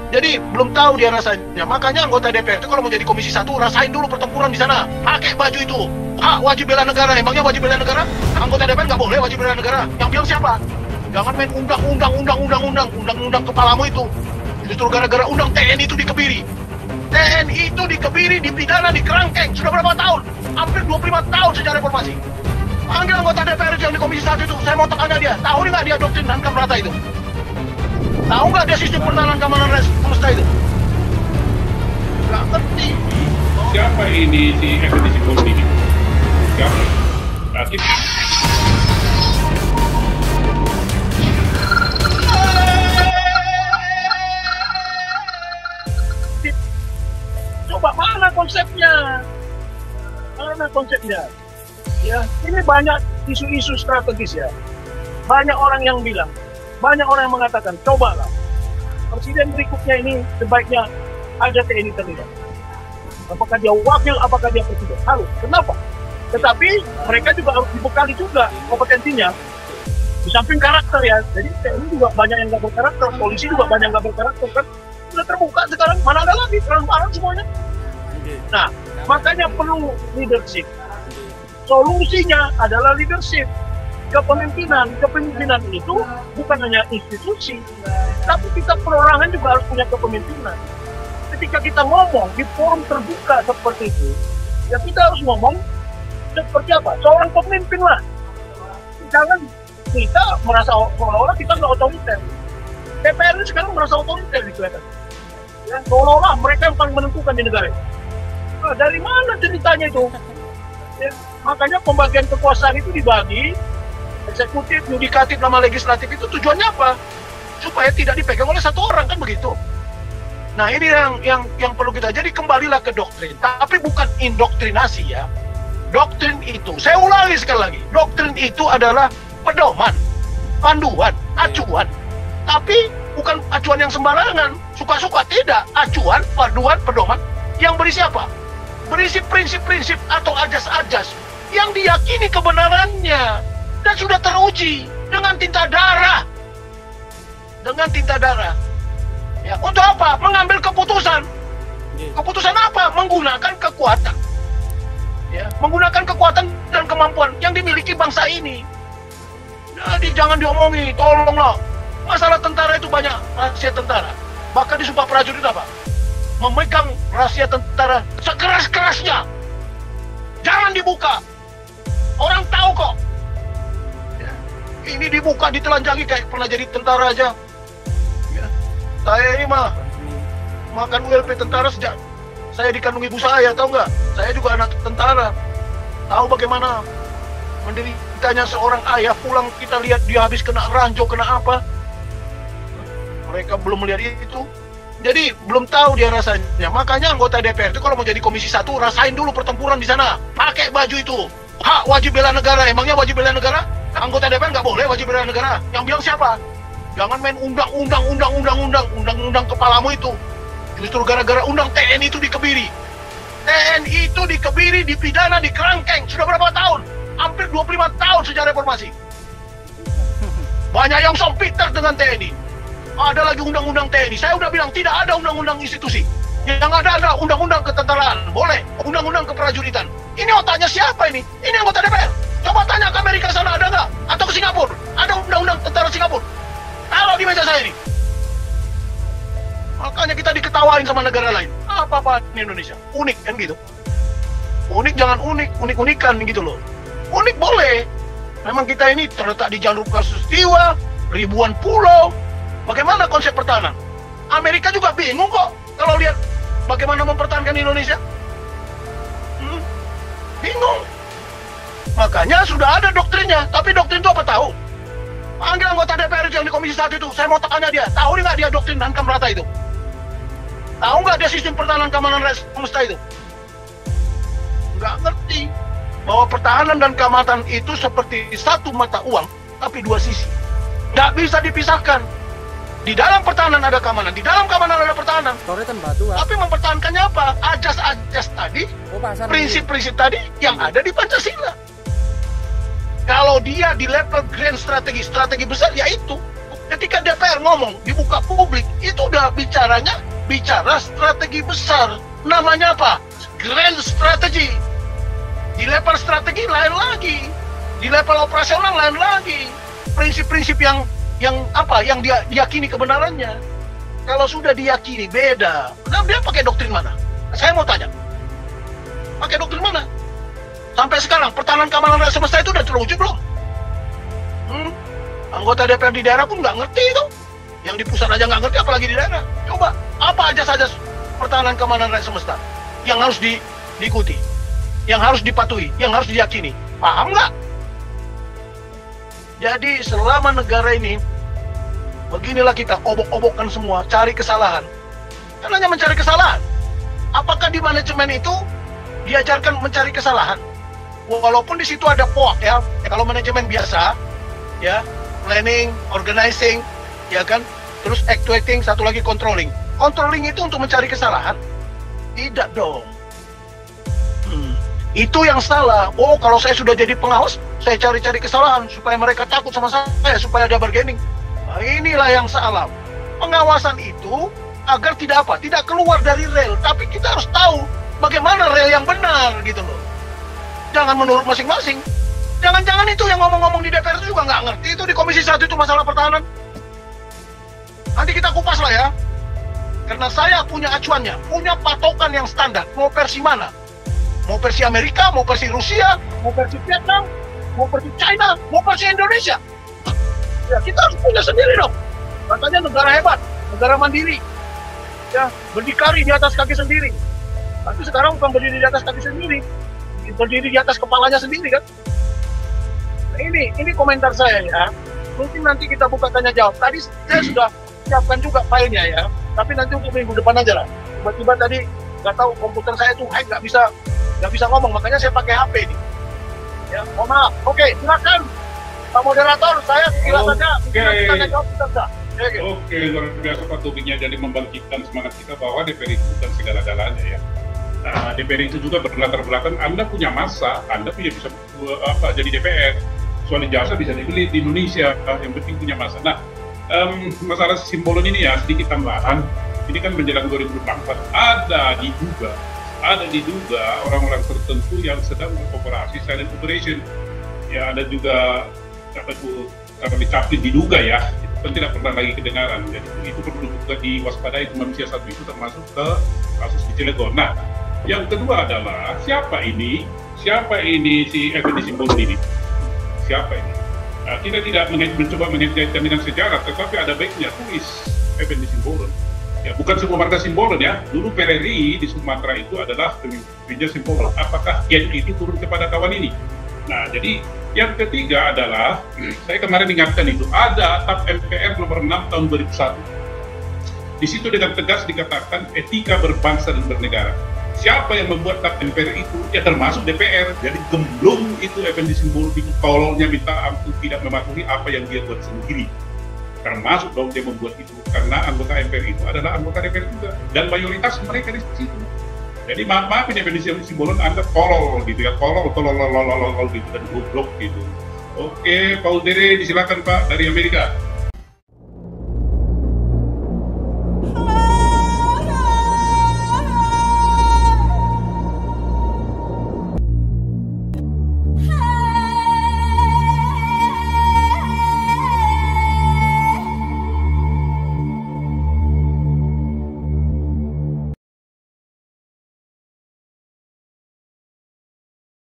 Jadi belum tahu dia rasanya. Makanya anggota DPR itu kalau mau jadi komisi 1 rasain dulu pertempuran di sana. Pakai baju itu. Hak wajib bela negara. Emangnya wajib bela negara? Anggota DPR nggak boleh wajib bela negara. Yang bilang siapa? Jangan main undang-undang kepalamu itu. Justru gara-gara undang TNI itu dikebiri. TNI itu dikebiri, dipidana, dikerangkeng. Sudah berapa tahun? Hampir 25 tahun sejak reformasi. Panggil anggota DPR yang di komisi 1 itu. Saya mau tanya dia. Tahu nggak dia doktrin Hankam Rata itu? Tahu nggak dia sistem pertahanan keamanan semesta itu? Nggak ngerti. Siapa ini si Ekspedisi Polri ini? Siapa? Berarti coba mana konsepnya? Mana konsepnya? Ya, ini banyak isu-isu strategis ya. Banyak orang yang bilang, banyak orang yang mengatakan, cobalah presiden berikutnya ini sebaiknya ada TNI terlibat. Apakah dia wakil, apakah dia presiden? Harus. Kenapa? Tetapi mereka juga harus dibekali juga kompetensinya. Di samping karakter ya. Jadi TNI juga banyak yang nggak berkarakter, polisi juga banyak yang nggak berkarakter kan. Sudah terbuka sekarang, mana ada lagi transparan semuanya. Nah, makanya perlu leadership. Solusinya adalah leadership. Kepemimpinan itu bukan hanya institusi, tapi kita perorangan juga harus punya kepemimpinan. Ketika kita ngomong di forum terbuka seperti itu, ya kita harus ngomong seperti apa? Seorang pemimpin lah. Jangan kita merasa seolah-olah kita nggak otoriter. DPR ini sekarang merasa otoriter gitu ya. Seolah-olah mereka yang paling menentukan di negara. Nah, dari mana ceritanya itu? Ya, makanya pembagian kekuasaan itu dibagi. Eksekutif, yudikatif, sama legislatif itu tujuannya apa? Supaya tidak dipegang oleh satu orang, kan begitu. Nah, ini yang perlu kita, jadi kembalilah ke doktrin, tapi bukan indoktrinasi ya. Doktrin itu, saya ulangi sekali lagi, doktrin itu adalah pedoman, panduan, acuan. Tapi bukan acuan yang sembarangan, suka-suka, tidak. Acuan, panduan, pedoman yang berisi apa? Berisi prinsip-prinsip atau ajas-ajas yang diyakini kebenarannya dan sudah teruji dengan tinta darah. Dengan tinta darah. Ya, untuk apa? Mengambil keputusan. Keputusan apa? Menggunakan kekuatan. Ya, menggunakan kekuatan dan kemampuan yang dimiliki bangsa ini. Jadi jangan diomongi, tolonglah. Masalah tentara itu banyak rahasia tentara. Bahkan di Sumpah Prajurit apa? Memegang rahasia tentara sekeras-kerasnya. Jangan dibuka. Orang tahu kok. Ini dibuka, ditelanjangi kayak pernah jadi tentara aja. Ya. Saya ini mah makan ULP tentara sejak saya dikandung ibu saya, tahu nggak? Saya juga anak tentara. Tahu bagaimana menderitanya seorang ayah, pulang kita lihat dia habis kena ranjau, kena apa. Mereka belum melihat itu. Jadi belum tahu dia rasanya. Makanya anggota DPR itu kalau mau jadi komisi 1 rasain dulu pertempuran di sana. Pakai baju itu. Hak wajib bela negara. Emangnya wajib bela negara? Anggota DPR nggak boleh wajib bela negara. Yang bilang siapa? Jangan main undang-undang kepalamu itu. Justru gara-gara undang TNI itu dikebiri. TNI itu dikebiri, dipidana, dikerangkeng. Sudah berapa tahun? Hampir 25 tahun sejak reformasi. Banyak yang sompiter dengan TNI. Ada lagi undang-undang TNI. Saya udah bilang tidak ada undang-undang institusi. Yang ada undang-undang ketentaraan. Boleh. Undang-undang keprajuritan. Ini otaknya siapa ini? Ini anggota DPR. Coba tanya ke Amerika sana ada nggak? Atau ke Singapura? Ada undang-undang tentara Singapura? Taruh di meja saya ini. Makanya kita diketawain sama negara lain. Apa-apa di Indonesia? Unik kan gitu. Unik jangan unik, unik-unikan gitu loh. Unik boleh. Memang kita ini terletak di jalur kasulistiwa, ribuan pulau. Bagaimana konsep pertahanan? Amerika juga bingung kok kalau lihat bagaimana mempertahankan Indonesia. Bingung. Makanya sudah ada doktrinnya. Tapi doktrin itu apa tahu? Panggil anggota DPR yang di komisi 1 itu. Saya mau tanya dia. Tahu nggak dia doktrin Hankam Rata itu? Tahu nggak dia sistem pertahanan keamanan semesta itu? Nggak ngerti. Bahwa pertahanan dan keamanan itu seperti satu mata uang, tapi dua sisi. Nggak bisa dipisahkan. Di dalam pertahanan ada keamanan, di dalam keamanan ada pertahanan. Tapi mempertahankannya apa? Ajas-ajas tadi, prinsip-prinsip tadi yang ada di Pancasila. Kalau dia di level grand strategi besar, ya itu Ketika DPR ngomong di muka publik, itu udah bicara strategi besar. Namanya apa? Grand strategy. Di level strategi lain lagi, di level operasional lain lagi. Prinsip-prinsip yang dia diyakini kebenarannya. Kalau sudah diyakini beda. Nah, dia pakai doktrin mana? Saya mau tanya. Pakai doktrin mana? Sampai sekarang pertahanan keamanan rakyat semesta itu udah terwujud belum? Anggota DPR di daerah pun nggak ngerti itu. Yang di pusat aja nggak ngerti, apalagi di daerah. Coba, apa aja saja pertahanan keamanan rakyat semesta yang harus diikuti, yang harus dipatuhi, yang harus diyakini. Paham nggak? Jadi selama negara ini, beginilah kita obok-obokkan semua, cari kesalahan. Kan hanya mencari kesalahan. Apakah di manajemen itu diajarkan mencari kesalahan? Walaupun di situ ada POAK ya, kalau manajemen biasa, ya, planning, organizing, ya kan, terus actuating, satu lagi controlling. Controlling itu untuk mencari kesalahan? Tidak dong. Itu yang salah. Oh, kalau saya sudah jadi pengawas, saya cari-cari kesalahan supaya mereka takut sama saya, supaya ada bargaining. Nah, inilah yang salah. Pengawasan itu agar tidak apa? Tidak keluar dari rel, tapi kita harus tahu bagaimana rel yang benar gitu loh. Jangan menurut masing-masing. Jangan-jangan itu yang ngomong-ngomong di DPR itu juga nggak ngerti itu di Komisi 1 itu masalah pertahanan. Nanti kita kupas lah ya. Karena saya punya acuannya, punya patokan yang standar. Mau versi mana? Mau versi Amerika, mau versi Rusia, mau versi Vietnam, mau versi China, mau versi Indonesia. Ya kita harus punya sendiri dong. Katanya negara hebat, negara mandiri. Ya, berdikari di atas kaki sendiri. Tapi sekarang bukan berdiri di atas kaki sendiri, berdiri di atas kepalanya sendiri kan. Ini komentar saya ya. Mungkin nanti kita buka tanya jawab. Tadi saya sudah siapkan juga filenya ya. Tapi nanti untuk minggu depan aja lah. Tiba-tiba tadi nggak tahu komputer saya tuh nggak bisa ngomong. Makanya saya pakai HP nih. Ya, mohon maaf. Oke, silakan Pak Moderator. Saya kira saja tanya jawab kita bisa. Oke, luar biasa Pak topiknya. Jadi membangkitkan semangat kita bahwa DPR itu bukan segala-galanya ya. Nah, DPR itu juga berlatar belakang. Anda punya masa, Anda bisa jadi DPR. Soal jasa bisa dibeli di Indonesia, yang penting punya masa. Nah, masalah simbolon ini ya sedikit tambahan. Ini kan menjelang 2024 ada diduga orang-orang tertentu yang sedang mengoperasi silent operation. Ya ada juga dicapin diduga ya, itu kan tidak pernah lagi kedengaran. Jadi itu perlu juga diwaspadai manusia satu itu termasuk ke kasus di Cilegon. Nah, yang kedua adalah siapa ini si Effendi Simbolon ini? Siapa ini? Nah, kita tidak mencoba mengaitkan dengan sejarah, tetapi ada baiknya tulis Effendi Simbolon. Ya, bukan semua marga Simbolon ya. Dulu PRRI di Sumatera itu adalah pemimpinnya Simbolon. Apakah gen itu turun kepada kawan ini? Nah, jadi yang ketiga adalah, saya kemarin ingatkan itu, ada TAP MPR nomor 6 tahun 2001. Di situ dengan tegas dikatakan etika berbangsa dan bernegara. Siapa yang membuat TAP MPR itu? Ya termasuk DPR. Jadi gemblung itu Effendi Simbolon itu tololnya minta ampun tidak mematuhi apa yang dia buat sendiri. Termasuk dong dia membuat itu karena anggota MPR itu adalah anggota DPR juga dan mayoritas mereka di situ. Jadi maaf ini Effendi Simbolon Anda tolol gitu ya, tolol gitu dan goblok gitu. Oke, Pak Udere disilakan Pak dari Amerika.